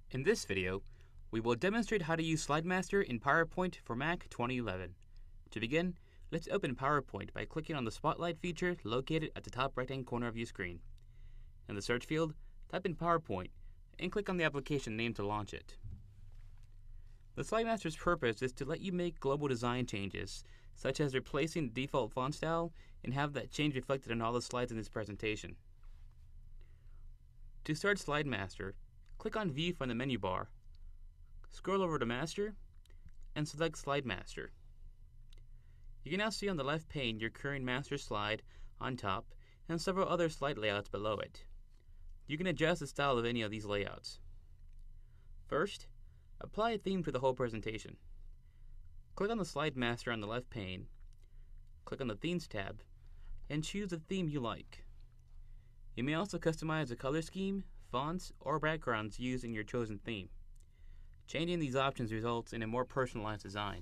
In this video, we will demonstrate how to use SlideMaster in PowerPoint for Mac 2011. To begin, let's open PowerPoint by clicking on the Spotlight feature located at the top right-hand corner of your screen. In the search field, type in PowerPoint and click on the application name to launch it. The SlideMaster's purpose is to let you make global design changes, such as replacing the default font style and have that change reflected in all the slides in this presentation. To start SlideMaster, click on View from the menu bar, scroll over to Master, and select SlideMaster. You can now see on the left pane your current master slide on top and several other slide layouts below it. You can adjust the style of any of these layouts. First, apply a theme to the whole presentation. Click on the SlideMaster on the left pane, click on the Themes tab, and choose the theme you like. You may also customize the color scheme, fonts, or backgrounds used in your chosen theme. Changing these options results in a more personalized design.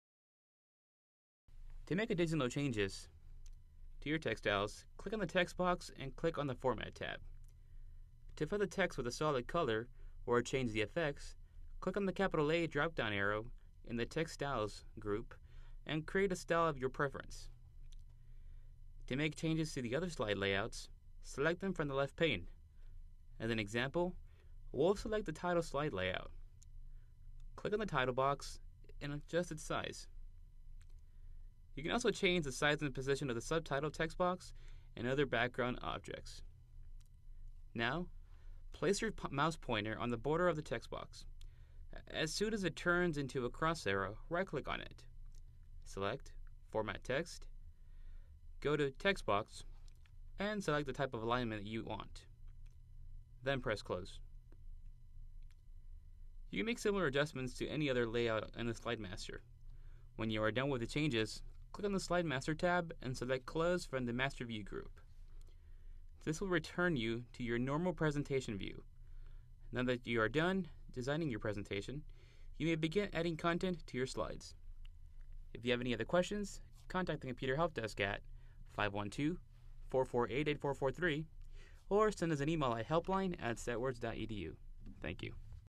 To make additional changes to your text styles, click on the text box and click on the Format tab. To fill the text with a solid color or change the effects, click on the capital A drop-down arrow in the Text Styles group and create a style of your preference. To make changes to the other slide layouts, select them from the left pane. As an example, we'll select the title slide layout. Click on the title box and adjust its size. You can also change the size and position of the subtitle text box and other background objects. Now, place your mouse pointer on the border of the text box. As soon as it turns into a cross arrow, right-click on it. Select Format Text, go to Text Box, and select the type of alignment that you want. Then press Close. You can make similar adjustments to any other layout in the SlideMaster. When you are done with the changes, click on the SlideMaster tab and select Close from the Master View group. This will return you to your normal presentation view. Now that you are done designing your presentation, you may begin adding content to your slides. If you have any other questions, contact the Computer Help Desk at 512-448-8443 or send us an email at helpline@setwords.edu. Thank you.